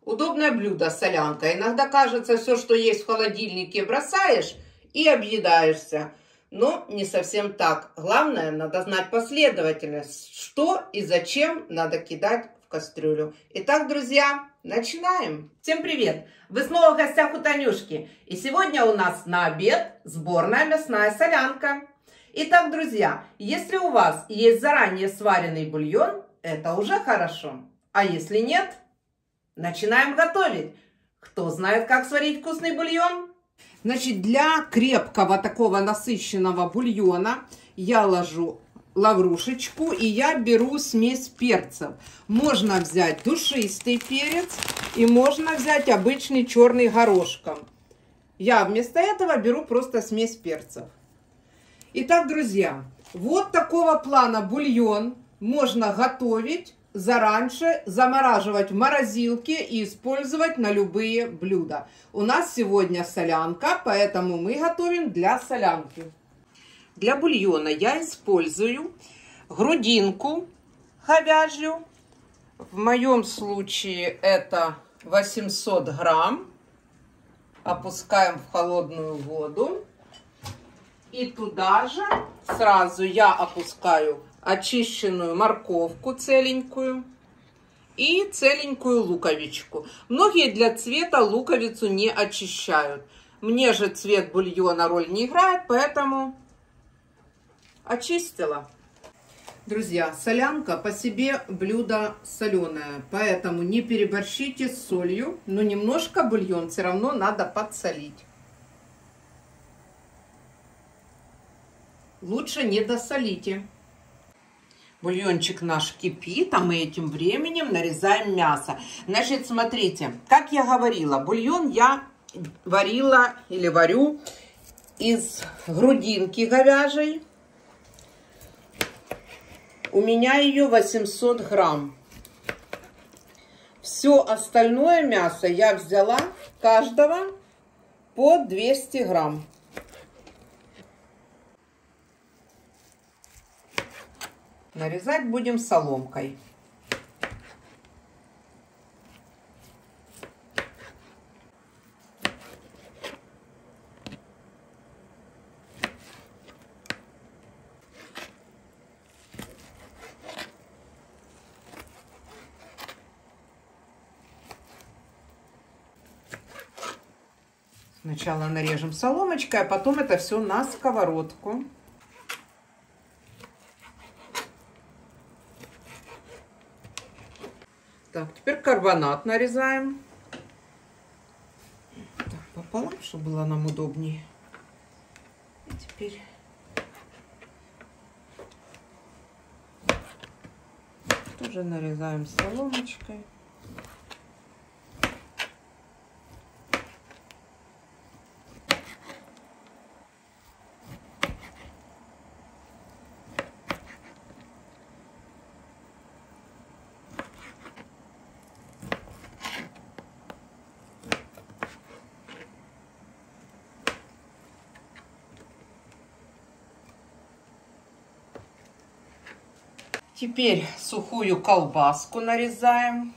Удобное блюдо солянка. Иногда кажется, все, что есть в холодильнике, бросаешь и объедаешься. Но не совсем так. Главное, надо знать последовательность, что и зачем надо кидать в кастрюлю. Итак, друзья, начинаем. Всем привет! Вы снова в гостях у Танюшки. И сегодня у нас на обед сборная мясная солянка. Итак, друзья, если у вас есть заранее сваренный бульон, это уже хорошо. А если нет, начинаем готовить. Кто знает, как сварить вкусный бульон? Значит, для крепкого такого насыщенного бульона я ложу лаврушечку и я беру смесь перцев. Можно взять душистый перец и можно взять обычный черный горошком. Я вместо этого беру просто смесь перцев. Итак, друзья, вот такого плана бульон можно готовить заранее, замораживать в морозилке и использовать на любые блюда. У нас сегодня солянка, поэтому мы готовим для солянки. Для бульона я использую грудинку говяжью. В моем случае это 800 грамм. Опускаем в холодную воду. И туда же сразу я опускаю очищенную морковку целенькую и целенькую луковичку. Многие для цвета луковицу не очищают. Мне же цвет бульона роль не играет, поэтому очистила. Друзья, солянка по себе блюдо соленое, поэтому не переборщите с солью, но немножко бульон все равно надо подсолить. Лучше не досолите. Бульончик наш кипит, а мы этим временем нарезаем мясо. Значит, смотрите, как я говорила, бульон я варила или варю из грудинки говяжьей. У меня ее 800 грамм. Все остальное мясо я взяла каждого по 200 грамм. Нарезать будем соломкой. Сначала нарежем соломочкой, а потом это все на сковородку. Так, теперь карбонат нарезаем. Так, пополам, чтобы было нам удобнее. И теперь тоже нарезаем соломочкой. Теперь сухую колбаску нарезаем.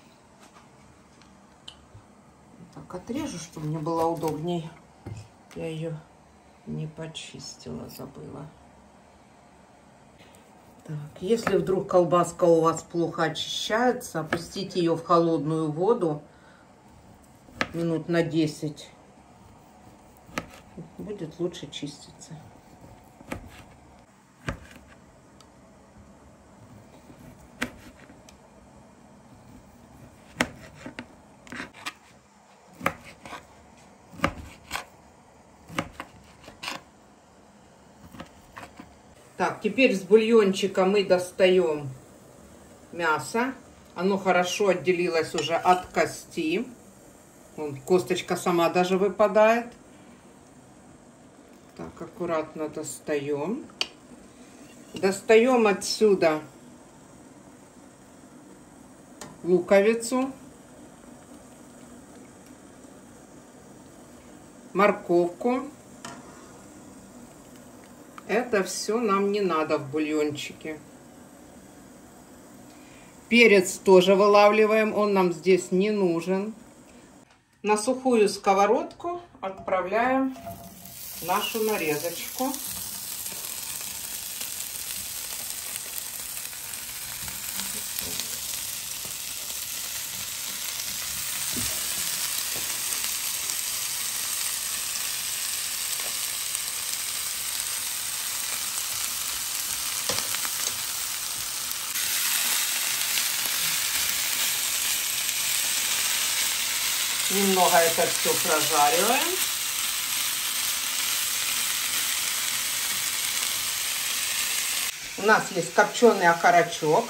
Так, отрежу, чтобы мне было удобнее. Я ее не почистила, забыла. Так, если вдруг колбаска у вас плохо очищается, опустите ее в холодную воду минут на 10. Будет лучше чиститься. Так, теперь с бульончика мы достаем мясо. Оно хорошо отделилось уже от кости. Вон, косточка сама даже выпадает. Так, аккуратно достаем. Достаем отсюда луковицу, морковку. Это все нам не надо в бульончике. Перец тоже вылавливаем, он нам здесь не нужен. На сухую сковородку отправляем нашу нарезочку. Немного это все прожариваем. У нас есть копченый окорочок.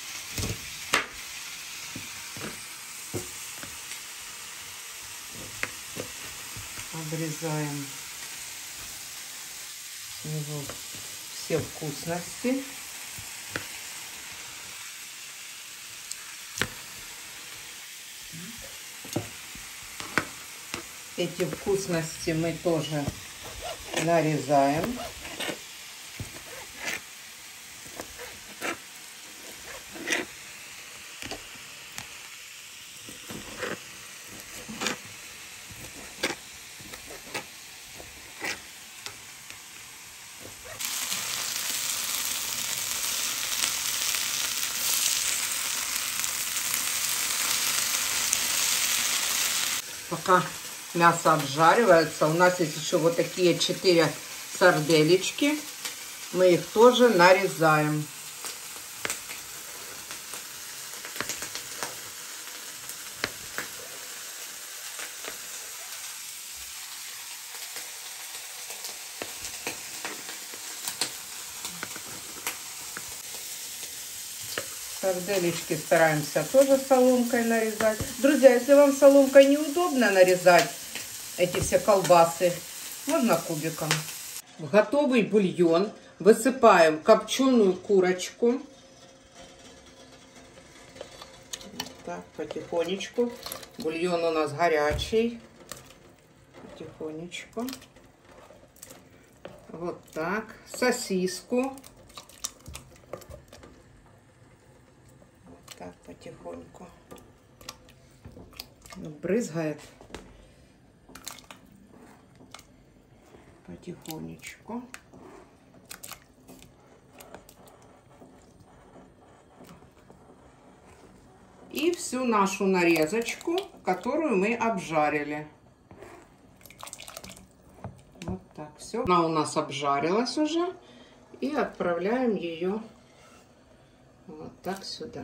Обрезаем с него все вкусности. Эти вкусности мы тоже нарезаем. Пока мясо обжаривается, у нас есть еще вот такие 4 сарделечки. Мы их тоже нарезаем. Сарделечки стараемся тоже соломкой нарезать. Друзья, если вам соломкой неудобно нарезать эти все колбасы, можно кубиком. В готовый бульон высыпаем копченую курочку. Так, потихонечку. Бульон у нас горячий. Потихонечку. Вот так. Сосиску. Так, потихоньку. Брызгает. Потихонечку. И всю нашу нарезочку, которую мы обжарили. Вот так все. Она у нас обжарилась уже. И отправляем ее вот так сюда.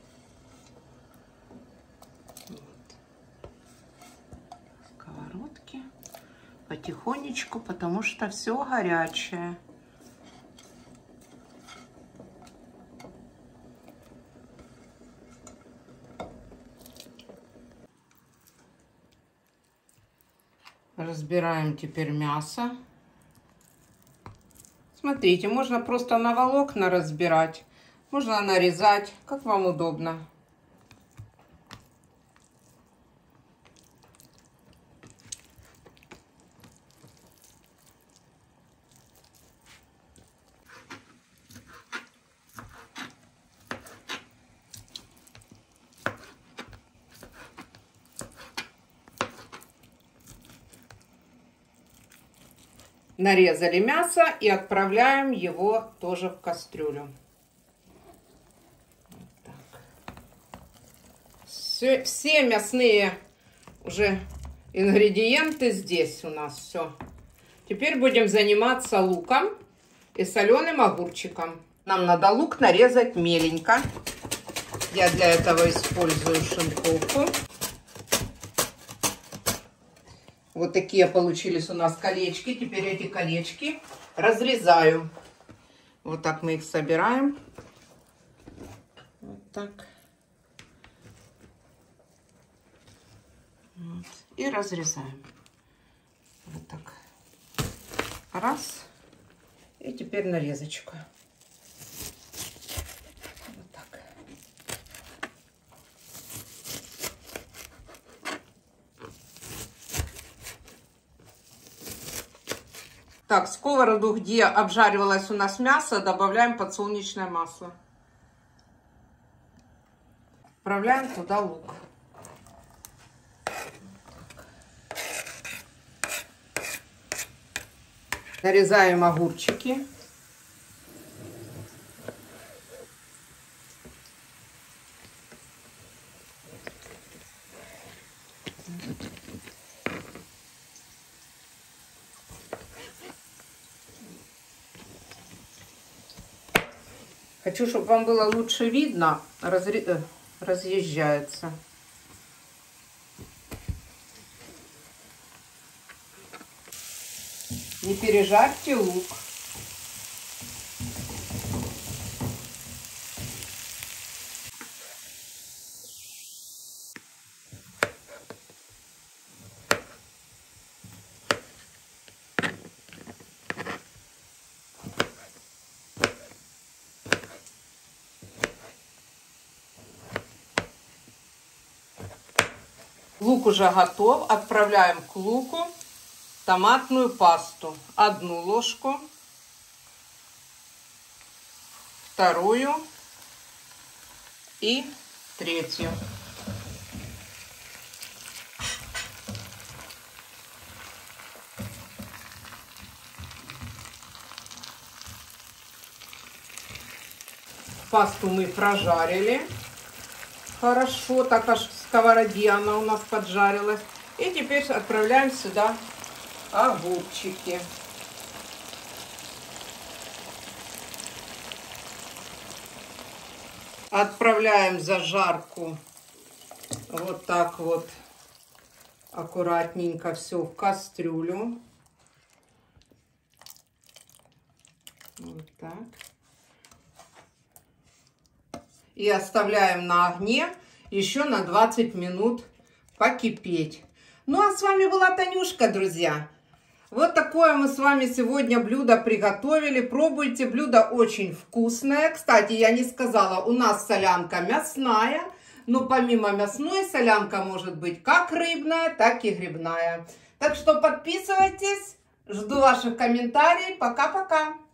Сковородки потихонечку, потому что все горячее. Разбираем теперь мясо. Смотрите, можно просто на волокна разбирать, можно нарезать, как вам удобно. Нарезали мясо и отправляем его тоже в кастрюлю. Вот так. Все мясные уже ингредиенты здесь у нас все. Теперь будем заниматься луком и соленым огурчиком. Нам надо лук нарезать меленько. Я для этого использую шинковку. Вот такие получились у нас колечки. Теперь эти колечки разрезаю. Вот так мы их собираем. Вот так. Вот. И разрезаем. Вот так. Раз. И теперь нарезочка. Вот так. Так, в сковороду, где обжаривалось у нас мясо, добавляем подсолнечное масло. Отправляем туда лук. Так. Нарезаем огурчики. Хочу, чтобы вам было лучше видно, разъезжается. Не пережарьте лук. Лук уже готов. Отправляем к луку томатную пасту. 1 ложку, 2 и 3. Пасту мы прожарили хорошо, так аж в сковороде она у нас поджарилась. И теперь отправляем сюда огурчики. Отправляем зажарку вот так вот аккуратненько все в кастрюлю. Вот так. И оставляем на огне еще на 20 минут покипеть. Ну а с вами была Танюшка, друзья. Вот такое мы с вами сегодня блюдо приготовили. Пробуйте, блюдо очень вкусное. Кстати, я не сказала, у нас солянка мясная. Но помимо мясной, солянка может быть как рыбная, так и грибная. Так что подписывайтесь. Жду ваших комментариев. Пока-пока.